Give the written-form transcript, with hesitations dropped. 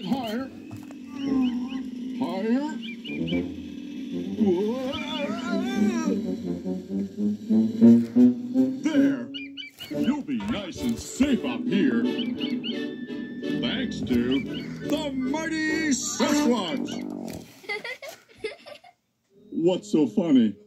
Higher. Higher. There. You'll be nice and safe up here. Thanks to the mighty Sasquatch. What's so funny?